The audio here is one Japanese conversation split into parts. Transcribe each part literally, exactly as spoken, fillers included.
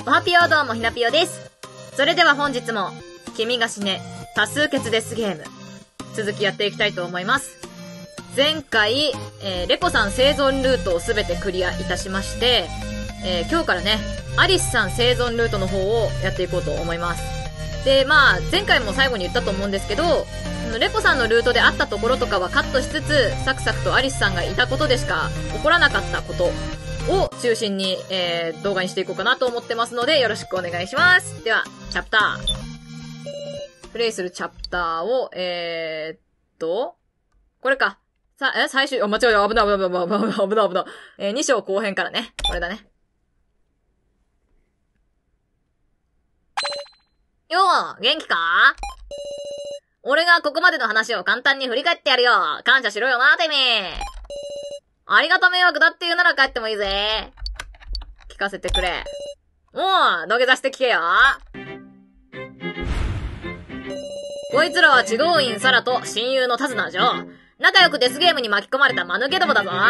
おはぴよどうもひなぴよです。それでは本日も、君が死ね、多数決デスゲーム、続きやっていきたいと思います。前回、えー、レコさん生存ルートをすべてクリアいたしまして、えー、今日からね、アリスさん生存ルートの方をやっていこうと思います。で、まあ、前回も最後に言ったと思うんですけど、レコさんのルートであったところとかはカットしつつ、サクサクとアリスさんがいたことでしか起こらなかったことを中心に、えー、動画にしていこうかなと思ってますので、よろしくお願いします。では、チャプター。プレイするチャプターを、えーっと、これか。さ、え、最終、あ、間違えた。危ない危ない危ない危ない危ない危ない。えー、に章後編からね。これだね。よー、元気か？俺がここまでの話を簡単に振り返ってやるよ。感謝しろよな、てめえ。ありがた迷惑だって言うなら帰ってもいいぜ。聞かせてくれ。おう、土下座して聞けよ。こいつらは治療院サラと親友のタズナージョ。仲良くデスゲームに巻き込まれた間抜けどもだぞ。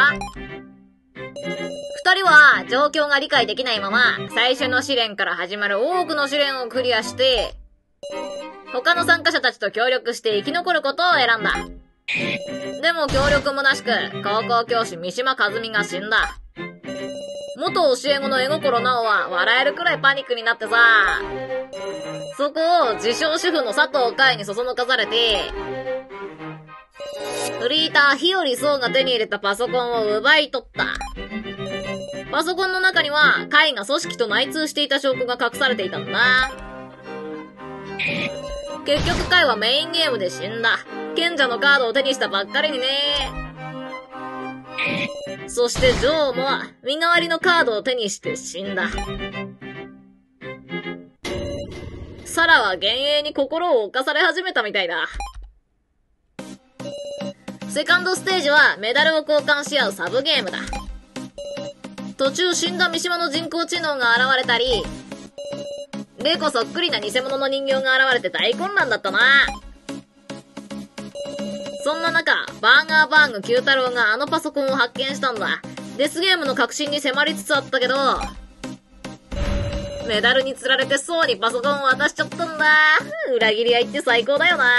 二人は状況が理解できないまま、最初の試練から始まる多くの試練をクリアして、他の参加者たちと協力して生き残ることを選んだ。でも協力虚しく、高校教師三島和美が死んだ。元教え子の絵心直は笑えるくらいパニックになってさ、そこを自称主婦の佐藤海にそそのかされて、フリーター日和壮が手に入れたパソコンを奪い取った。パソコンの中には、海が組織と内通していた証拠が隠されていたんだ。結局海はメインゲームで死んだ。賢者のカードを手にしたばっかりにね。そしてジョーも身代わりのカードを手にして死んだ。サラは幻影に心を侵され始めたみたいだ。セカンドステージはメダルを交換し合うサブゲームだ。途中死んだ三島の人工知能が現れたり、レコそっくりな偽物の人形が現れて大混乱だったな。そんな中、バーガーバーグ九太郎があのパソコンを発見したんだ。デスゲームの革新に迫りつつあったけど、メダルに釣られてそうにパソコンを渡しちゃったんだ。裏切り合いって最高だよな。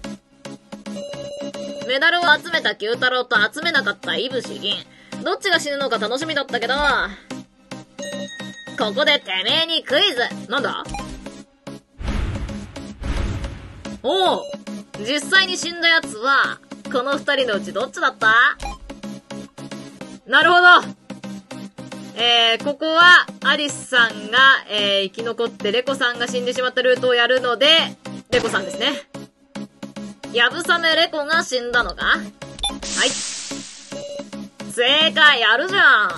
メダルを集めた九太郎と集めなかったイブシ銀。どっちが死ぬのか楽しみだったけど、ここでてめえにクイズ。なんだ？おう、実際に死んだやつは、この二人のうちどっちだった？なるほど。えー、ここは、アリスさんが、えー、生き残ってレコさんが死んでしまったルートをやるので、レコさんですね。やぶさめレコが死んだのか？はい。正解、やるじゃん。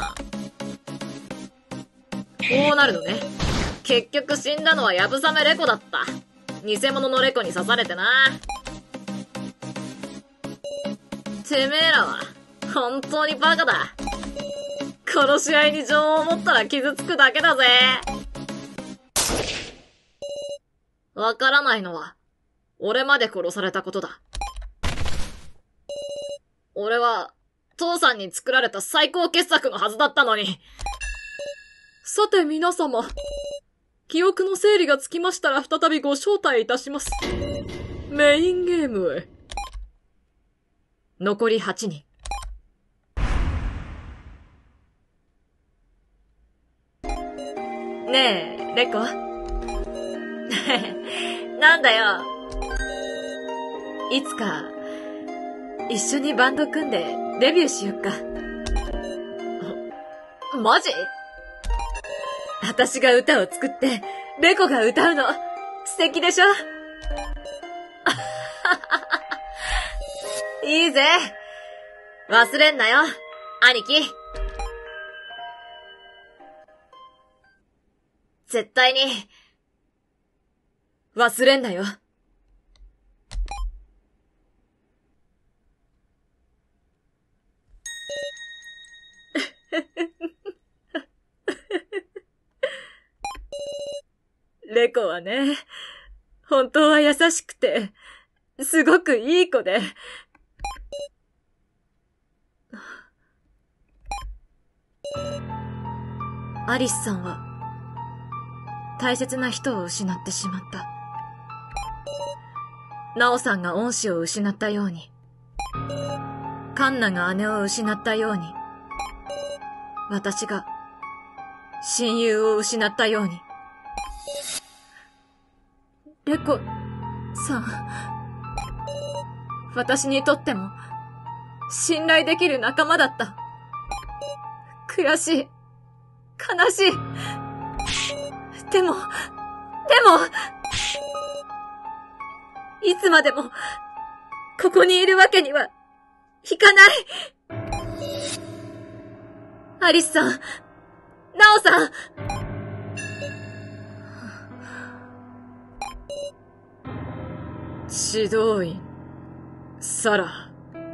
こうなるのね。結局死んだのはやぶさめレコだった。偽物のレコに刺されてな。てめえらは、本当にバカだ。この試合に情を持ったら傷つくだけだぜ。わからないのは、俺まで殺されたことだ。俺は、父さんに作られた最高傑作のはずだったのに。さて皆様、記憶の整理がつきましたら再びご招待いたします。メインゲームへ。残りはちにん。ねえ、レコ。なんだよ。いつか、一緒にバンド組んでデビューしよっか。マジ？私が歌を作って、レコが歌うの、素敵でしょ？いいぜ。忘れんなよ、兄貴。絶対に、忘れんなよ。レコはね、本当は優しくて、すごくいい子で。アリスさんは、 大切な人を失ってしまった。ナオさんが恩師を失ったように、カンナが姉を失ったように、私が親友を失ったように。レコさん、私にとっても信頼できる仲間だった。悔しい。悲しい。でも、でも、いつまでも、ここにいるわけには、いかない。アリスさん、ナオさん。指導員、サラ。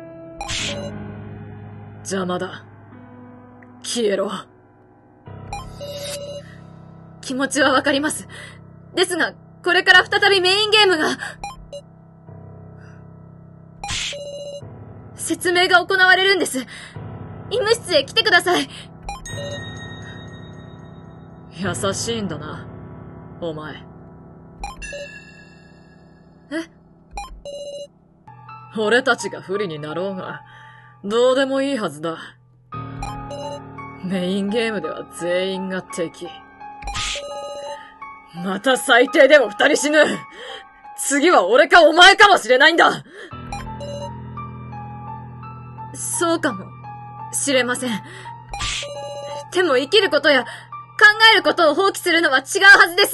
邪魔だ。消えろ。気持ちはわかります。ですが、これから再びメインゲームが。説明が行われるんです。医務室へ来てください。優しいんだな、お前。え？俺たちが不利になろうが、どうでもいいはずだ。メインゲームでは全員が敵。また最低でも二人死ぬ。次は俺かお前かもしれないんだ。そうかもしれません。でも生きることや考えることを放棄するのは違うはずです。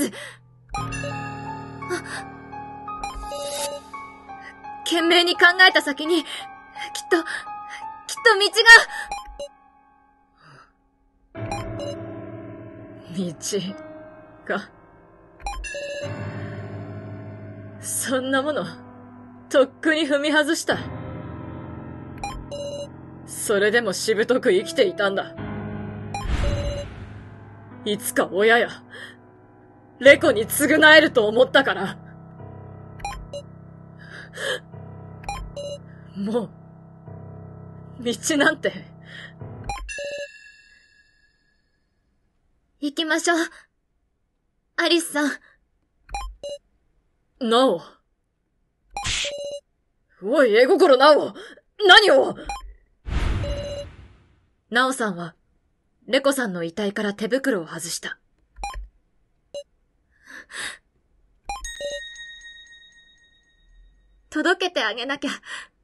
懸命に考えた先に、きっと、きっと道が。道か。そんなもの、とっくに踏み外した。それでもしぶとく生きていたんだ。いつか親や、レコに償えると思ったから。もう、道なんて。行きましょう。アリスさん。ナオ。おい、絵心ナオ。何を。ナオさんは、レコさんの遺体から手袋を外した。届けてあげなきゃ。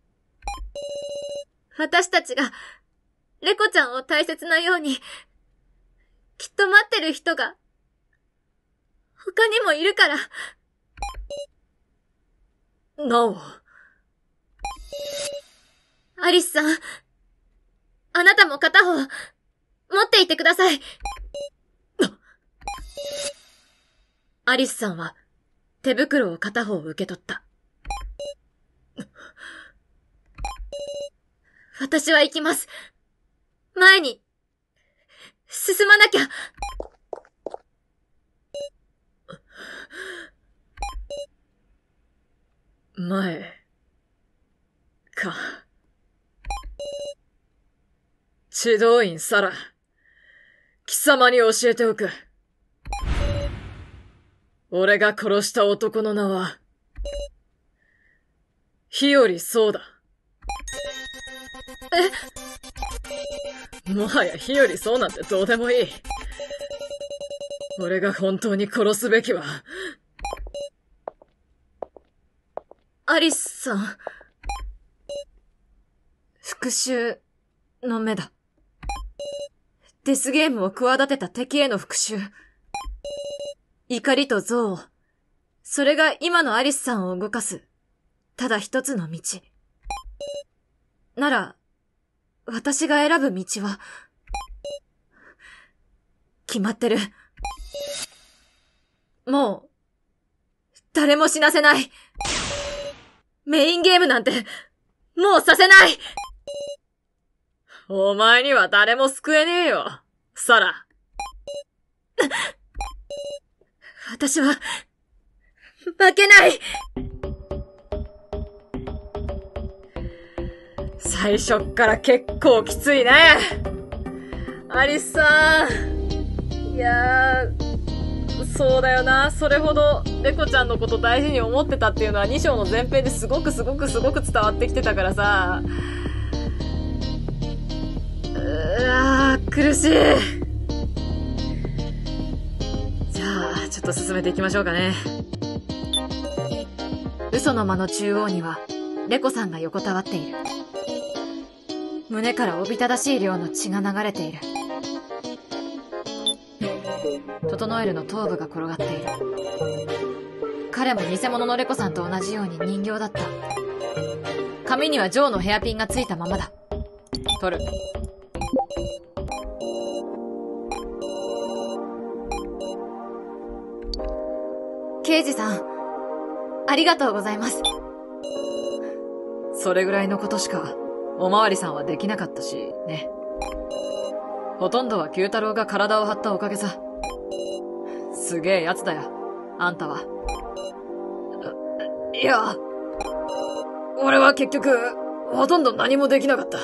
私たちが、レコちゃんを大切なように、きっと待ってる人が、他にもいるから。ナオ。アリスさん、あなたも片方、持っていてください。アリスさんは、手袋を片方受け取った。私は行きます。前に、進まなきゃ。前、か。指導員サラ、貴様に教えておく。俺が殺した男の名は、日和そうだ。え？もはや日和そうなんてどうでもいい。俺が本当に殺すべきは、アリスさん。復讐の目だ。デスゲームを企てた敵への復讐。怒りと憎悪。それが今のアリスさんを動かす、ただ一つの道。なら、私が選ぶ道は、決まってる。もう、誰も死なせない。メインゲームなんて、もうさせない。お前には誰も救えねえよ、サラ。私は、負けない。最初っから結構きついね。アリスさん。いやー、 そうだよな。それほど、レコちゃんのこと大事に思ってたっていうのはに章の前編ですごくすごくすごく伝わってきてたからさ。うわー、苦しい。じゃあ、ちょっと進めていきましょうかね。嘘の間の中央には、レコさんが横たわっている。胸からおびただしい量の血が流れている。整えるの頭部が転がっている。彼も偽物のレコさんと同じように人形だった。髪にはジョーのヘアピンがついたままだ。取る。刑事さん、ありがとうございます。それぐらいのことしか、おまわりさんはできなかったし、ね。ほとんどは九太郎が体を張ったおかげさ。すげえやつだよ、あんたは。いや、俺は結局、ほとんど何もできなかった。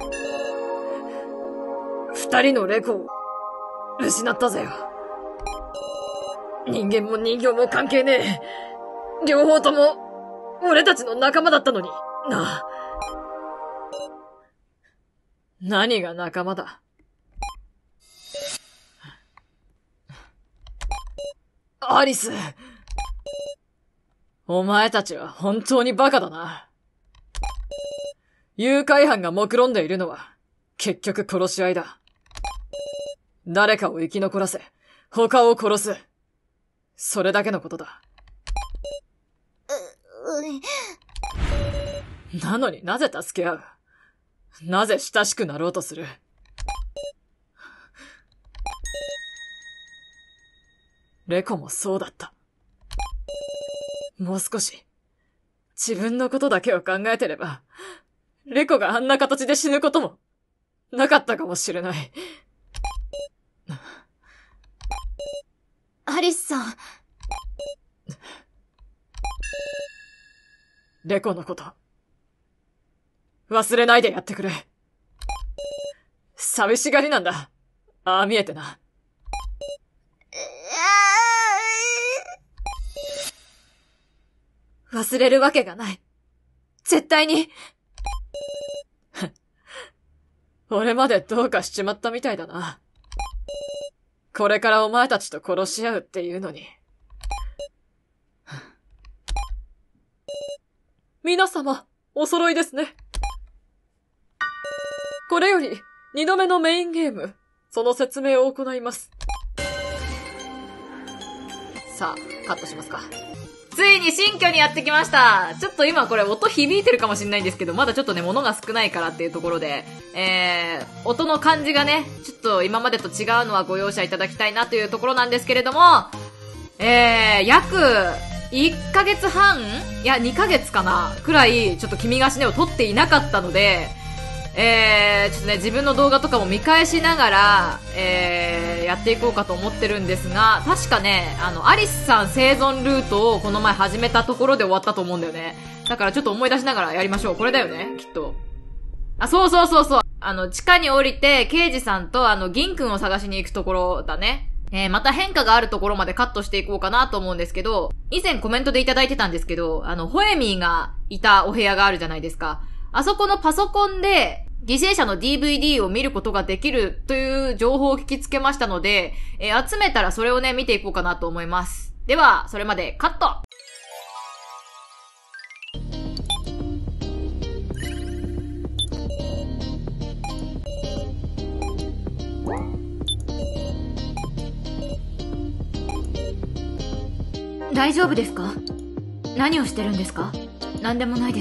二人のレコを、失ったぜよ。人間も人形も関係ねえ。両方とも、俺たちの仲間だったのに、なあ。何が仲間だ。アリス。お前たちは本当にバカだな。誘拐犯が目論んでいるのは、結局殺し合いだ。誰かを生き残らせ、他を殺す。それだけのことだ。う、うなのになぜ助け合う？なぜ親しくなろうとする？レコもそうだった。もう少し、自分のことだけを考えてれば、レコがあんな形で死ぬことも、なかったかもしれない。アリスさん。レコのこと、忘れないでやってくれ。寂しがりなんだ。ああ見えてな。忘れるわけがない。絶対に。俺までどうかしちまったみたいだな。これからお前たちと殺し合うっていうのに。皆様、お揃いですね。これより、二度目のメインゲーム、その説明を行います。さあ、カットしますか。ついに新居にやってきました。ちょっと今これ音響いてるかもしれないんですけど、まだちょっとね、物が少ないからっていうところで、えー、音の感じがね、ちょっと今までと違うのはご容赦いただきたいなというところなんですけれども、えー、約、いっかげつはんいや、にかげつかなくらい、ちょっと君が死ねを撮っていなかったので、えー、ちょっとね、自分の動画とかも見返しながら、えー、やっていこうかと思ってるんですが、確かね、あの、アリスさん生存ルートをこの前始めたところで終わったと思うんだよね。だからちょっと思い出しながらやりましょう。これだよね、きっと。あ、そうそうそうそう。あの、地下に降りて、刑事さんとあの、銀くんを探しに行くところだね。えー、また変化があるところまでカットしていこうかなと思うんですけど、以前コメントでいただいてたんですけど、あの、ホエミーがいたお部屋があるじゃないですか。あそこのパソコンで、犠牲者の ディーブイディー を見ることができるという情報を聞きつけましたので、えー、集めたらそれをね、見ていこうかなと思います。では、それまでカット！大丈夫ですか？何をしてるんですか？何でもないです。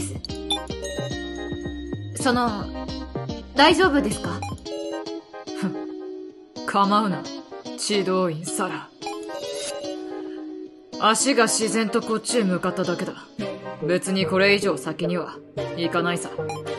その、大丈夫ですか？ふん。構うな、指導員サラ。足が自然とこっちへ向かっただけだ。別にこれ以上先には行かないさ。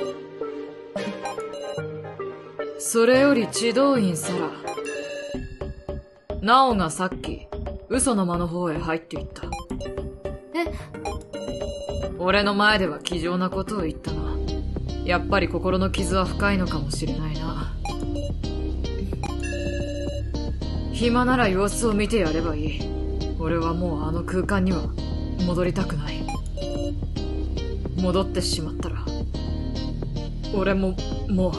それより指導員サラ。ナオがさっき、嘘の間の方へ入っていった。え？俺の前では気丈なことを言ったな。やっぱり心の傷は深いのかもしれないな。暇なら様子を見てやればいい。 俺はもうあの空間には戻りたくない。戻ってしまったら、俺も、もう。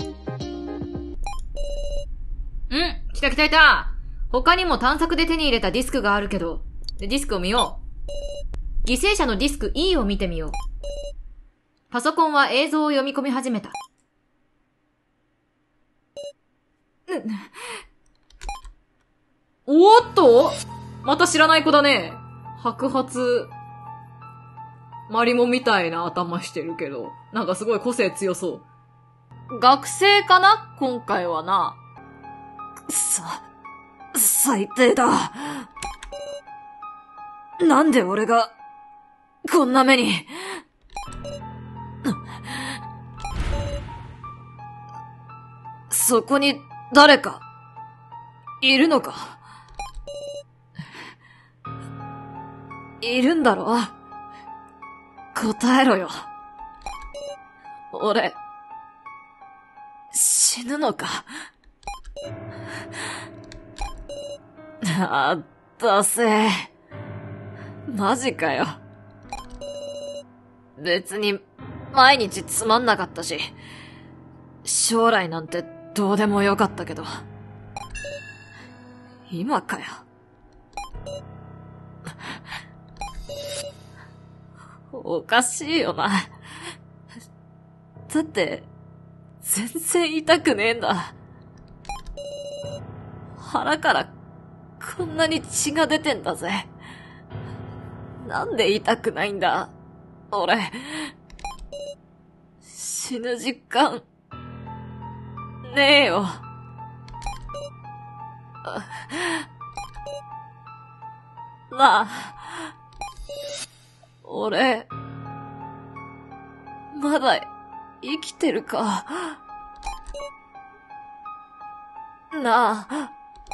ん？来た来た来た！他にも探索で手に入れたディスクがあるけど、ディスクを見よう。犠牲者のディスク E を見てみよう。パソコンは映像を読み込み始めた。おーっと？また知らない子だね。白髪、マリモみたいな頭してるけど、なんかすごい個性強そう。学生かな？今回はな。くそ、最低だ。なんで俺が、こんな目に。そこに誰か、いるのか？いるんだろ？答えろよ。俺、死ぬのか？あー、ダセー。マジかよ。別に、毎日つまんなかったし、将来なんてどうでもよかったけど、今かよ。おかしいよな。だって、全然痛くねえんだ。腹からこんなに血が出てんだぜ。なんで痛くないんだ、俺。死ぬ実感、ねえよ。なあ、俺、まだ生きてるか。なあ。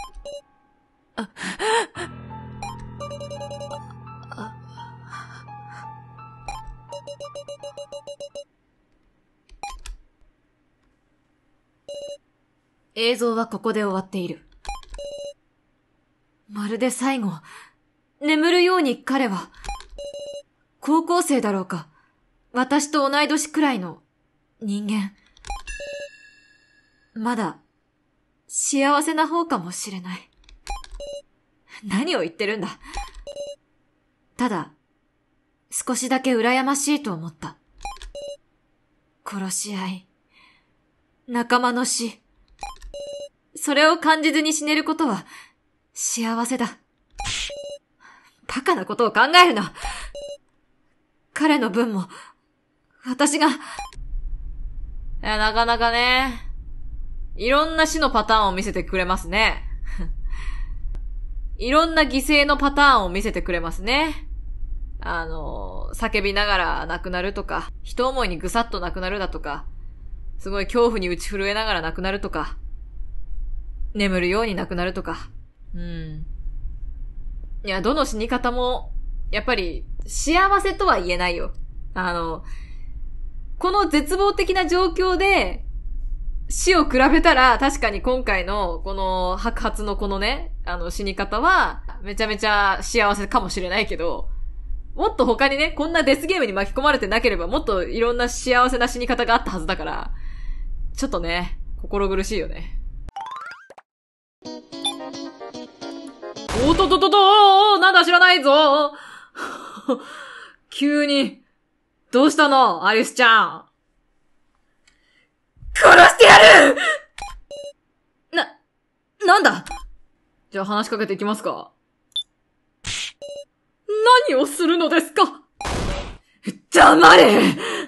映像はここで終わっている。まるで最後、眠るように彼は、高校生だろうか、私と同い年くらいの人間。まだ、幸せな方かもしれない。何を言ってるんだ。ただ、少しだけ羨ましいと思った。殺し合い、仲間の死、それを感じずに死ねることは幸せだ。バカなことを考えるな。彼の分も、私が。いや、なかなかね、いろんな死のパターンを見せてくれますね。いろんな犠牲のパターンを見せてくれますね。あの、叫びながら亡くなるとか、一思いにぐさっと亡くなるだとか、すごい恐怖に打ち震えながら亡くなるとか、眠るように亡くなるとか。うん。いや、どの死に方も、やっぱり、幸せとは言えないよ。あの、この絶望的な状況で、死を比べたら、確かに今回の、この白髪のこのね、あの死に方は、めちゃめちゃ幸せかもしれないけど、もっと他にね、こんなデスゲームに巻き込まれてなければ、もっといろんな幸せな死に方があったはずだから、ちょっとね、心苦しいよね。おっとっとっとっと、なんだ知らないぞ急に、どうしたのアリスちゃん。殺してやるな、なんだじゃあ話しかけていきますか。何をするのですか。黙れ。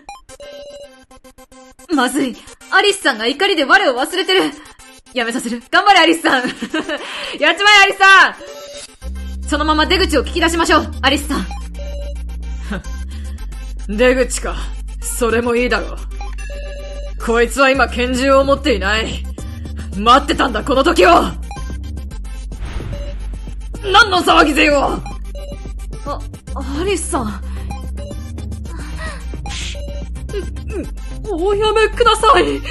まずい。アリスさんが怒りで我を忘れてる。やめさせる。頑張れアリスさん。やっちまえアリスさん。そのまま出口を聞き出しましょう、アリスさん。出口か。それもいいだろう。こいつは今拳銃を持っていない。待ってたんだ、この時を。何の騒ぎぜよ。あ、アリスさん。おやめください。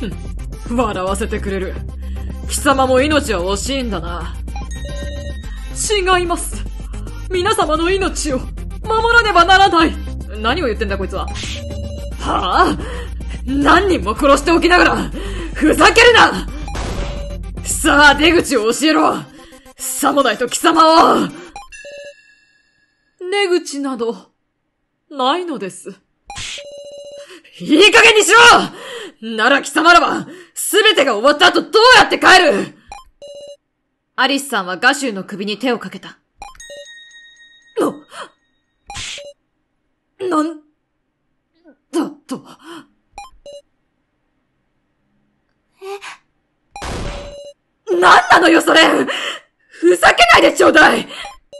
笑わせてくれる。貴様も命は惜しいんだな。 違います。皆様の命を守らねばならない。 何を言ってんだこいつは。 はあ、何人も殺しておきながら、ふざけるな。さあ出口を教えろ。さもないと貴様を。出口など、ないのです。いい加減にしろ。なら貴様らは、すべてが終わった後どうやって帰る。 アリスさんはガシューの首に手をかけた。 な、なんだと。え、なんなのよそれ。ふざけないでちょうだい。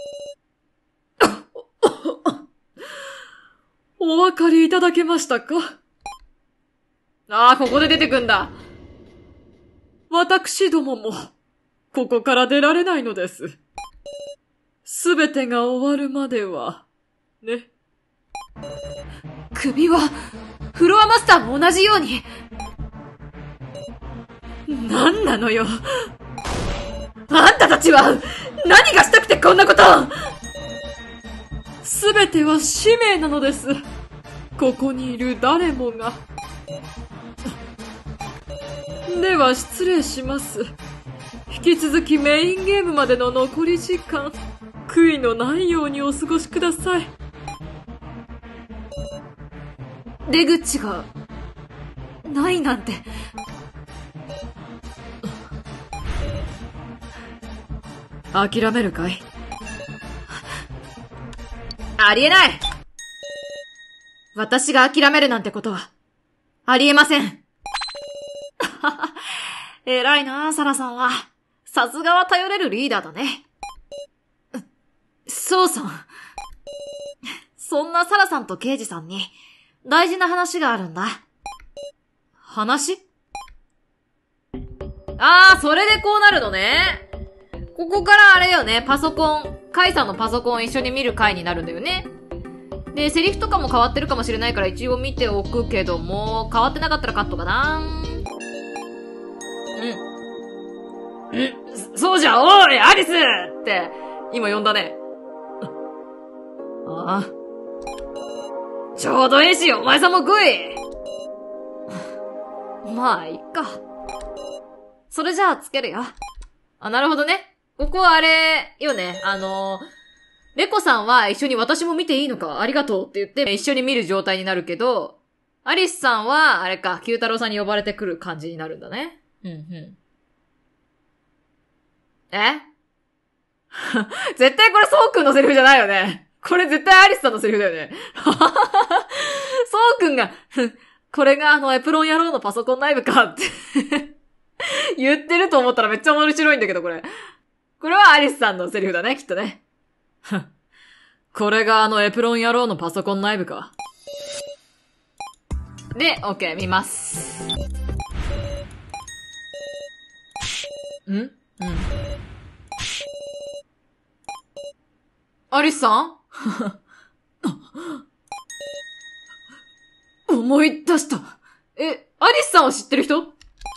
お分かりいただけましたか？ ああ、ここで出てくんだ。 私どもも、ここから出られないのです。すべてが終わるまでは、ね。 首は、フロアマスターも同じように。 なんなのよ。あんたたちは、何がしたくてこんなこと。すべては使命なのです。ここにいる誰もが。では失礼します。引き続きメインゲームまでの残り時間、悔いのないようにお過ごしください。 出口が、ないなんて。 諦めるかい？ ありえない。私が諦めるなんてことは、ありえません。偉いな、サラさんは。さすがは頼れるリーダーだね。そうさん。そんなサラさんとケイジさんに、大事な話があるんだ。 話？ あー、それでこうなるのね。ここからあれよね、パソコン、カイさんのパソコン一緒に見る回になるんだよね。で、セリフとかも変わってるかもしれないから一応見ておくけども、変わってなかったらカットかな。うん。ん、そうじゃ、おい、アリスって、今呼んだね。ああ。ちょうどいいし、お前さんも来い。まあ、いっか。それじゃあ、つけるよ。あ、なるほどね。ここはあれ、よね。あの、レコさんは一緒に私も見ていいのかありがとうって言って一緒に見る状態になるけど、アリスさんは、あれか、九太郎さんに呼ばれてくる感じになるんだね。うんうん。え絶対これソウくんのセリフじゃないよね。これ絶対アリスさんのセリフだよね。ソウくんが、これがあのエプロン野郎のパソコン内部かって言ってると思ったらめっちゃ面白いんだけど、これ。これはアリスさんのセリフだね、きっとね。これがあのエプロン野郎のパソコン内部か。で、OK、見ます。ん？うん。アリスさん？思い出した。え、アリスさんを知ってる人？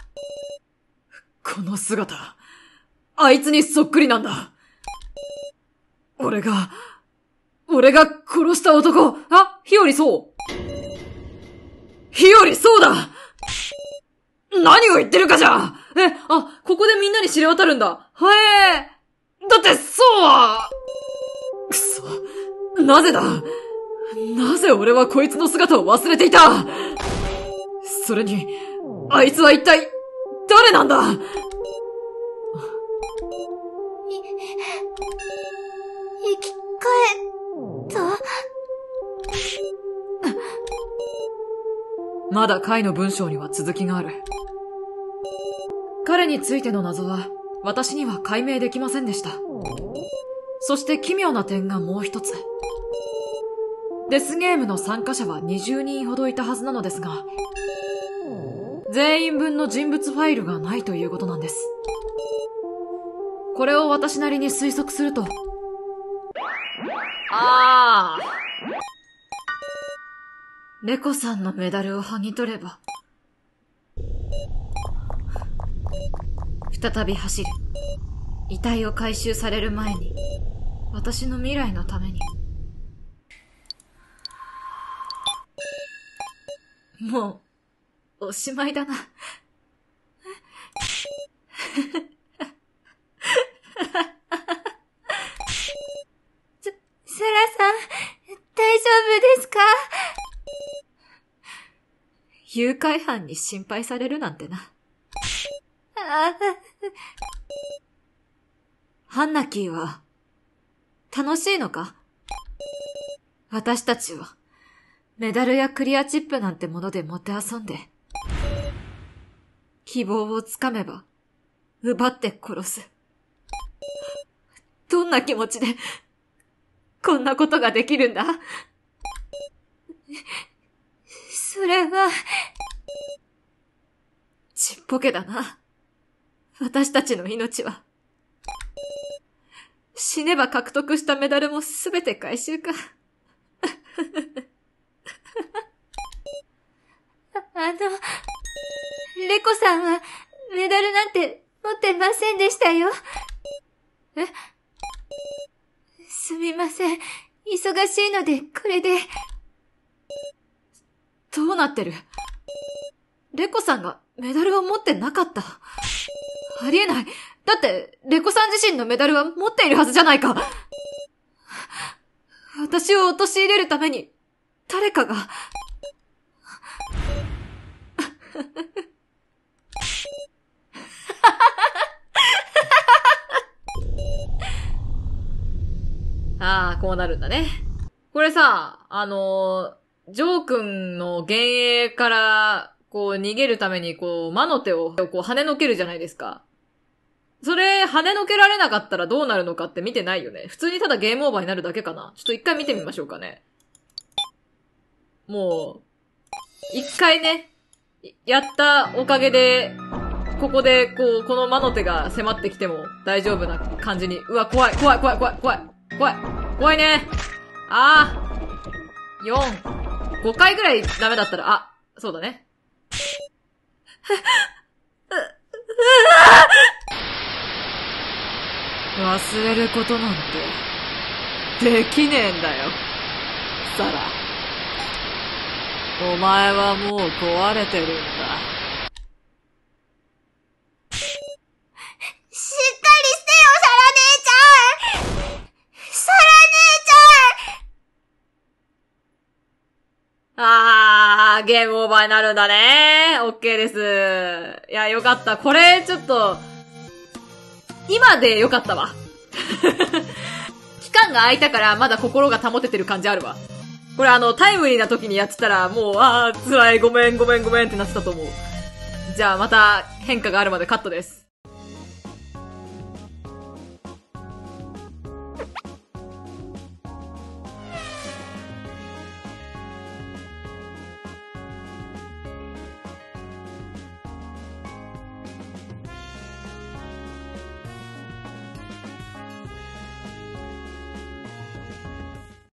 この姿、あいつにそっくりなんだ。俺が、俺が殺した男。 あ、日和そう。 日和そうだ。何を言ってるかじゃ。 え、あ、ここでみんなに知れ渡るんだ。はえー。だってそうは。くそ、なぜだ。なぜ俺はこいつの姿を忘れていた。それに、あいつは一体、誰なんだ。 生き返った？ まだ回の文章には続きがある。彼についての謎は私には解明できませんでした。そして奇妙な点がもう一つ。デスゲームの参加者はにじゅうにんほどいたはずなのですが、全員分の人物ファイルがないということなんです。これを私なりに推測すると、 あー。 レコさんのメダルを剥ぎ取れば、再び走る。 遺体を回収される前に、私の未来のために。もう、おしまいだな。 そ、サラさん、大丈夫ですか？ 誘拐犯に心配されるなんてな。 あ、 ハンナキーは、楽しいのか？私たちは、メダルやクリアチップなんてものでもてあそんで、希望をつかめば、奪って殺す。どんな気持ちで、こんなことができるんだ？ それは、 ちっぽけだな。私たちの命は。死ねば獲得したメダルもすべて回収か。 あの、レコさんはメダルなんて持ってませんでしたよ。え？すみません。忙しいのでこれで。 どうなってる？レコさんがメダルを持ってなかった。ありえない。だって、レコさん自身のメダルは持っているはずじゃないか。私を陥れるために、誰かが。ああ、こうなるんだね。これさ、あのー、ジョー君の幻影から、こう逃げるために、こう、魔の手をこう跳ねのけるじゃないですか。それ、跳ねのけられなかったらどうなるのかって見てないよね。普通にただゲームオーバーになるだけかな。ちょっと一回見てみましょうかね。もう、一回ね、やったおかげで、ここで、こう、この魔の手が迫ってきても大丈夫な感じに。うわ、怖い、怖い、怖い、怖い、怖い、怖い、怖いね。あー。よん、ごかいぐらいダメだったら、あ、そうだね。忘れることなんて、できねえんだよ。サラ。お前はもう壊れてるんだ。 しっかりしてよ、サラ姉ちゃん！サラ姉ちゃん！ あー、ゲームオーバーになるんだね。オッケーです。いや、よかった。これ、ちょっと、今でよかったわ。期間が空いたからまだ心が保ててる感じあるわ。これあの、タイムリーな時にやってたらもう、あー、辛い、ごめん、ごめん、ごめんってなってたと思う。じゃあまた変化があるまでカットです。